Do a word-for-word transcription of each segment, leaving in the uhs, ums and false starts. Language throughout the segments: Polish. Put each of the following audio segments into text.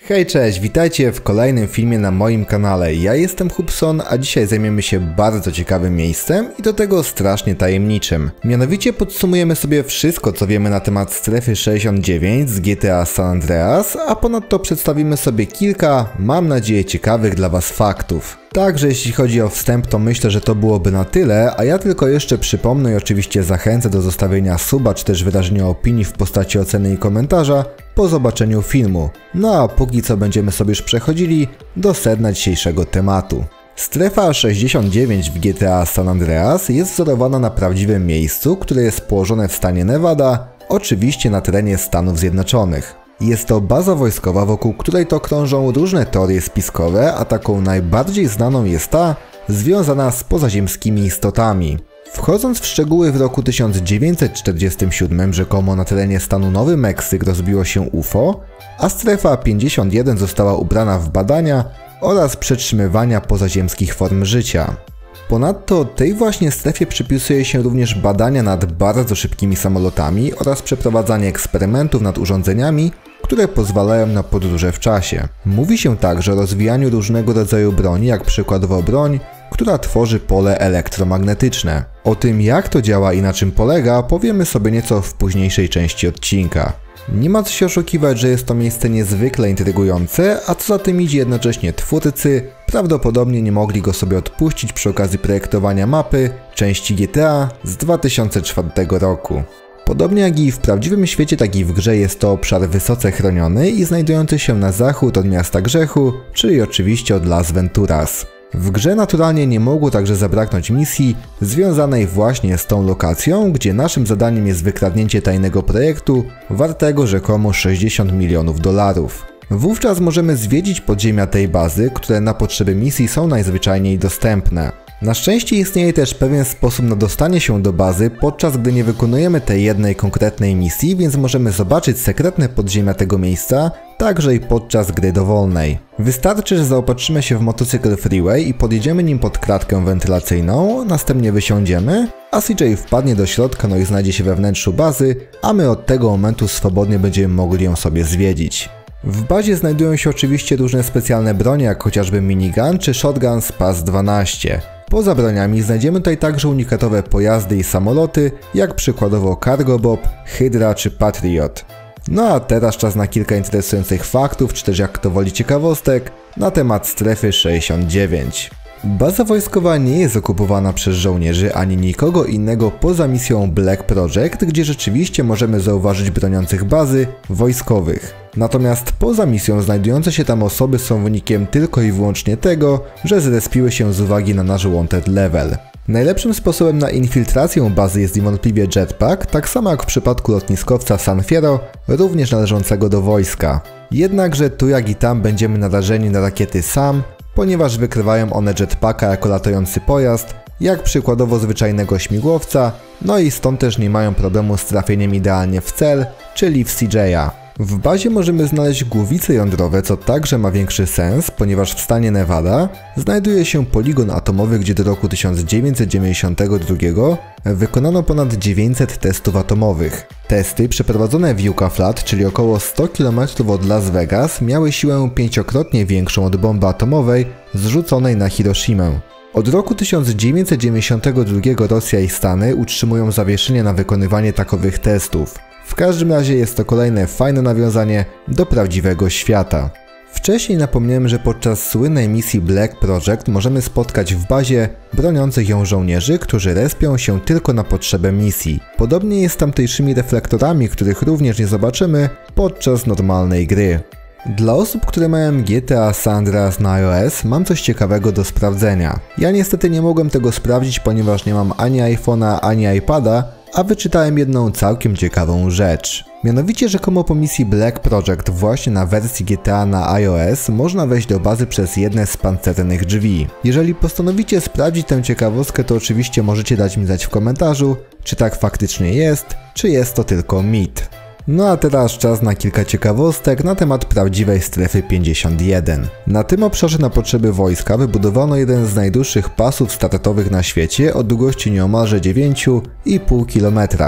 Hej, cześć, witajcie w kolejnym filmie na moim kanale. Ja jestem Hubson, a dzisiaj zajmiemy się bardzo ciekawym miejscem i do tego strasznie tajemniczym. Mianowicie podsumujemy sobie wszystko, co wiemy na temat Strefy sześćdziesiąt dziewięć z G T A San Andreas, a ponadto przedstawimy sobie kilka, mam nadzieję, ciekawych dla Was faktów. Także jeśli chodzi o wstęp, to myślę, że to byłoby na tyle, a ja tylko jeszcze przypomnę i oczywiście zachęcę do zostawienia suba, czy też wyrażenia opinii w postaci oceny i komentarza po zobaczeniu filmu. No a póki co będziemy sobie już przechodzili do sedna dzisiejszego tematu. Strefa sześćdziesiąt dziewięć w G T A San Andreas jest wzorowana na prawdziwym miejscu, które jest położone w stanie Nevada, oczywiście na terenie Stanów Zjednoczonych. Jest to baza wojskowa, wokół której to krążą różne teorie spiskowe, a taką najbardziej znaną jest ta związana z pozaziemskimi istotami. Wchodząc w szczegóły, w roku tysiąc dziewięćset czterdziestym siódmym rzekomo na terenie stanu Nowy Meksyk rozbiło się U F O, a Strefa pięćdziesiąt jeden została ubrana w badania oraz przetrzymywania pozaziemskich form życia. Ponadto tej właśnie strefie przypisuje się również badania nad bardzo szybkimi samolotami oraz przeprowadzanie eksperymentów nad urządzeniami, które pozwalają na podróże w czasie. Mówi się także o rozwijaniu różnego rodzaju broni, jak przykładowo broń, która tworzy pole elektromagnetyczne. O tym, jak to działa i na czym polega, powiemy sobie nieco w późniejszej części odcinka. Nie ma co się oszukiwać, że jest to miejsce niezwykle intrygujące, a co za tym idzie, jednocześnie twórcy prawdopodobnie nie mogli go sobie odpuścić przy okazji projektowania mapy części G T A z dwa tysiące czwartego roku. Podobnie jak i w prawdziwym świecie, tak i w grze jest to obszar wysoce chroniony i znajdujący się na zachód od Miasta Grzechu, czyli oczywiście od Las Venturas. W grze naturalnie nie mogło także zabraknąć misji związanej właśnie z tą lokacją, gdzie naszym zadaniem jest wykradnięcie tajnego projektu wartego rzekomo sześćdziesiąt milionów dolarów. Wówczas możemy zwiedzić podziemia tej bazy, które na potrzeby misji są najzwyczajniej dostępne. Na szczęście istnieje też pewien sposób na dostanie się do bazy, podczas gdy nie wykonujemy tej jednej konkretnej misji, więc możemy zobaczyć sekretne podziemia tego miejsca, także i podczas gry dowolnej. Wystarczy, że zaopatrzymy się w motocykl Freeway i podjedziemy nim pod klatkę wentylacyjną, następnie wysiądziemy, a C J wpadnie do środka, no i znajdzie się we wnętrzu bazy, a my od tego momentu swobodnie będziemy mogli ją sobie zwiedzić. W bazie znajdują się oczywiście różne specjalne bronie, jak chociażby minigun czy shotgun z P A S dwanaście. Poza broniami znajdziemy tutaj także unikatowe pojazdy i samoloty, jak przykładowo Cargo Bob, Hydra czy Patriot. No a teraz czas na kilka interesujących faktów, czy też jak kto woli ciekawostek, na temat Strefy sześćdziesiąt dziewięć. Baza wojskowa nie jest okupowana przez żołnierzy ani nikogo innego poza misją Black Project, gdzie rzeczywiście możemy zauważyć broniących bazy wojskowych. Natomiast poza misją znajdujące się tam osoby są wynikiem tylko i wyłącznie tego, że zrespiły się z uwagi na nasz wanted level. Najlepszym sposobem na infiltrację bazy jest niewątpliwie jetpack, tak samo jak w przypadku lotniskowca San Fierro, również należącego do wojska. Jednakże tu jak i tam będziemy narażeni na rakiety SAM, ponieważ wykrywają one jetpacka jako latający pojazd, jak przykładowo zwyczajnego śmigłowca, no i stąd też nie mają problemu z trafieniem idealnie w cel, czyli w C J a. W bazie możemy znaleźć głowice jądrowe, co także ma większy sens, ponieważ w stanie Nevada znajduje się poligon atomowy, gdzie do roku tysiąc dziewięćset dziewięćdziesiątego drugiego wykonano ponad dziewięćset testów atomowych. Testy przeprowadzone w Yucca Flat, czyli około sto kilometrów od Las Vegas, miały siłę pięciokrotnie większą od bomby atomowej zrzuconej na Hiroshimę. Od roku tysiąc dziewięćset dziewięćdziesiątego drugiego Rosja i Stany utrzymują zawieszenie na wykonywanie takowych testów. W każdym razie jest to kolejne fajne nawiązanie do prawdziwego świata. Wcześniej napomniałem, że podczas słynnej misji Black Project możemy spotkać w bazie broniących ją żołnierzy, którzy respią się tylko na potrzebę misji. Podobnie jest z tamtejszymi reflektorami, których również nie zobaczymy podczas normalnej gry. Dla osób, które mają G T A San Andreas na iOS, mam coś ciekawego do sprawdzenia. Ja niestety nie mogłem tego sprawdzić, ponieważ nie mam ani iPhone'a, ani iPada, a wyczytałem jedną całkiem ciekawą rzecz. Mianowicie rzekomo po misji Black Project właśnie na wersji G T A na iOS można wejść do bazy przez jedne z pancernych drzwi. Jeżeli postanowicie sprawdzić tę ciekawostkę, to oczywiście możecie dać mi znać w komentarzu, czy tak faktycznie jest, czy jest to tylko mit. No a teraz czas na kilka ciekawostek na temat prawdziwej Strefy pięćdziesiąt jeden. Na tym obszarze na potrzeby wojska wybudowano jeden z najdłuższych pasów startowych na świecie o długości nieomalże dziewięć i pół kilometra.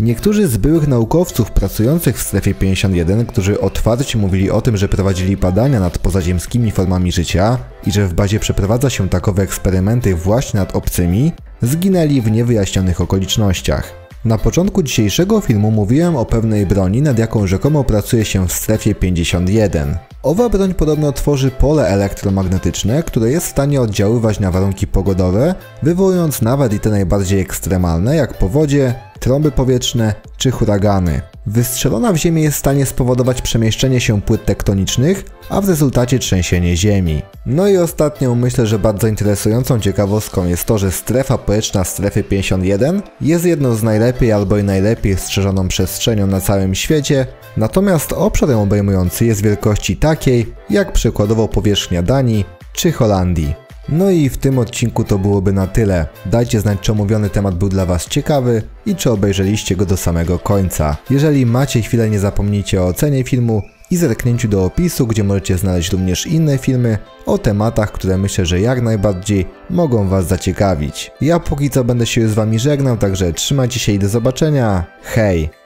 Niektórzy z byłych naukowców pracujących w Strefie pięćdziesiąt jeden, którzy otwarcie mówili o tym, że prowadzili badania nad pozaziemskimi formami życia i że w bazie przeprowadza się takowe eksperymenty właśnie nad obcymi, zginęli w niewyjaśnionych okolicznościach. Na początku dzisiejszego filmu mówiłem o pewnej broni, nad jaką rzekomo pracuje się w Strefie pięćdziesiąt jeden. Owa broń podobno tworzy pole elektromagnetyczne, które jest w stanie oddziaływać na warunki pogodowe, wywołując nawet i te najbardziej ekstremalne, jak powodzie, trąby powietrzne czy huragany. Wystrzelona w ziemię jest w stanie spowodować przemieszczenie się płyt tektonicznych, a w rezultacie trzęsienie ziemi. No i ostatnią, myślę, że bardzo interesującą ciekawostką jest to, że strefa powietrzna Strefy pięćdziesiąt jeden jest jedną z najlepiej albo i najlepiej strzeżoną przestrzenią na całym świecie, natomiast obszar ją obejmujący jest wielkości takiej, jak przykładowo powierzchnia Danii czy Holandii. No i w tym odcinku to byłoby na tyle. Dajcie znać, czy omówiony temat był dla Was ciekawy i czy obejrzeliście go do samego końca. Jeżeli macie chwilę, nie zapomnijcie o ocenie filmu i zerknięciu do opisu, gdzie możecie znaleźć również inne filmy o tematach, które myślę, że jak najbardziej mogą Was zaciekawić. Ja póki co będę się z Wami żegnał, także trzymajcie się i do zobaczenia. Hej!